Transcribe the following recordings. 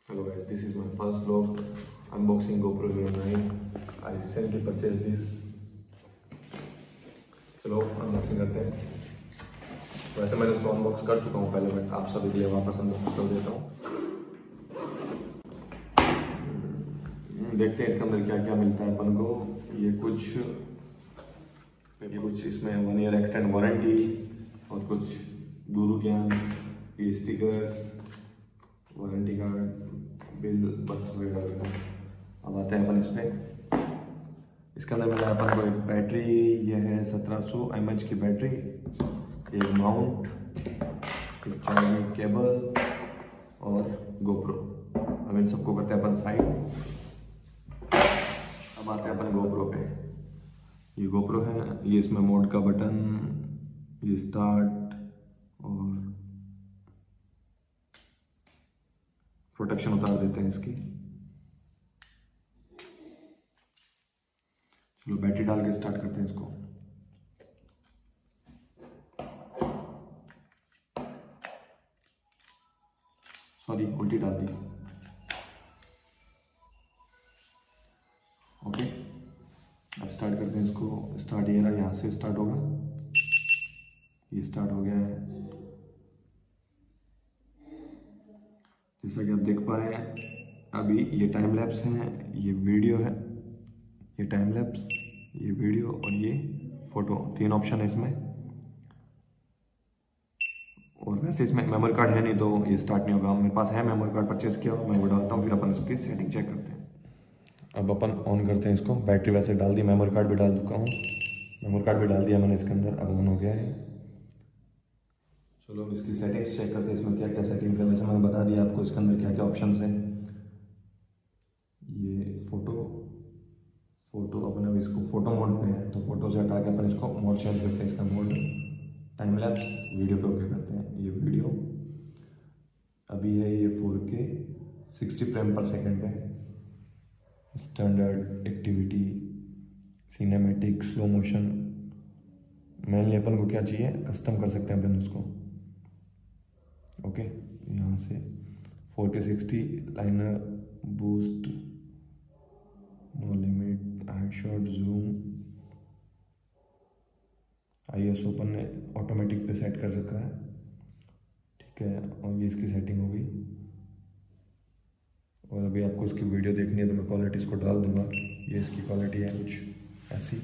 Hello guys, this is my first vlog unboxing GoPro Hero 9. I recently purchased this. चलो unboxing करते हैं। वैसे मैंने उसको अनबॉक्स कर चुका हूँ पहले, बट आप सभी के लिए वापस अनबॉक्स कर देता हूँ। देखते हैं इसके अंदर क्या क्या मिलता है अपन को। ये कुछ इसमें 1 ईयर एक्सटेंड वारंटी और कुछ गुरु ज्ञान, ये स्टिकर्स, वारंटी कार्ड, बिल, बस वगैरह। अब आते हैं अपन इस पे। इसके अंदर मिला अपन को एक बैटरी, ये है 1700 mAh की बैटरी, एक माउंट, एक चार्जिंग केबल और गोप्रो। अब इन सबको करते हैं अपन साइड। अब आते हैं अपन गोप्रो पे। ये गोप्रो है, ये इसमें मोड का बटन, ये स्टार्ट और प्रोटेक्शन उतार देते हैं इसकी। चलो बैटरी डाल के स्टार्ट करते हैं इसको। सॉरी, उल्टी डाल दी। ओके, अब स्टार्ट करते हैं इसको। स्टार्ट ये रहा, यहाँ से स्टार्ट होगा। ये स्टार्ट हो गया है। जैसा कि आप देख पा रहे हैं, अभी ये टाइम लैप्स है, ये वीडियो है, ये टाइम लैप्स, ये वीडियो और ये फोटो, 3 ऑप्शन है इसमें। और वैसे इसमें मेमोरी कार्ड है नहीं तो ये स्टार्ट नहीं होगा। मेरे पास है मेमोरी कार्ड, परचेस किया, मैं वो डालता हूँ, फिर अपन इसकी सेटिंग चेक करते हैं। अब अपन ऑन करते हैं इसको। बैटरी वैसे डाल दी, मेमोरी कार्ड भी डाल चुका हूँ, मेमोरी कार्ड भी डाल दिया मैंने इसके अंदर। अब ऑन हो गया है। चलो अब इसकी सेटिंग्स चेक करते हैं, इसमें क्या क्या सेटिंग्स है। वैसे मैंने बता दिया आपको इसके अंदर क्या क्या ऑप्शन हैं। ये फोटो अपन अब इसको फोटो मोड पे है, तो फोटो से हटा के अपन इसको मोड चेंज करते हैं। इसका मोड टाइम लैप्स, वीडियो पे ओके करते हैं। ये वीडियो अभी है, ये 4K 60 फ्रेम पर सेकेंड पे। Standard, activity, cinematic, slow motion. Mainly अपन को क्या चाहिए, कस्टम कर सकते हैं अपन उसको। ओके, यहाँ से 4K 60, liner, boost, no limit, headshot, zoom, ISO अपन ने ऑटोमेटिक पे सेट कर सकता है, ठीक है। और ये इसकी सेटिंग होगी। और अभी आपको इसकी वीडियो देखनी है तो मैं क्वालिटी इसको डाल दूंगा। ये इसकी क्वालिटी है कुछ ऐसी।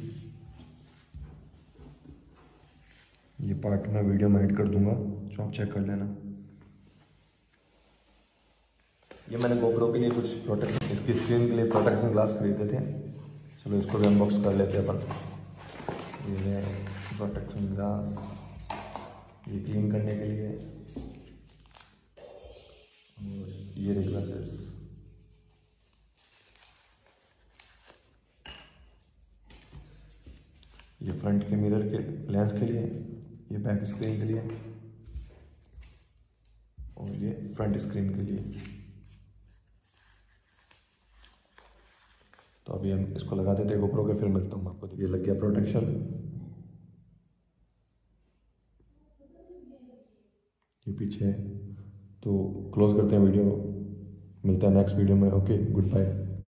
ये पार्ट मैं वीडियो में ऐड कर दूंगा, तो आप चेक कर लेना। ये मैंने GoPro के लिए कुछ प्रोटेक्शन, इसकी स्क्रीन के लिए प्रोटेक्शन ग्लास खरीदे थे। चलो इसको भी अनबॉक्स कर लेते हैं अपन। ये प्रोटेक्शन ग्लास, ये क्लीन करने के लिए। और ये रे ग्लासेस, ये फ्रंट के मिरर के लेंस के लिए, ये बैक स्क्रीन के लिए और ये फ्रंट स्क्रीन के लिए। तो अभी हम इसको लगा देते हैं GoPro के, फिर मिलता हूँ आपको। ये लग गया प्रोटेक्शन, ये पीछे है। तो क्लोज करते हैं वीडियो, मिलता है नेक्स्ट वीडियो में। Okay, good bye.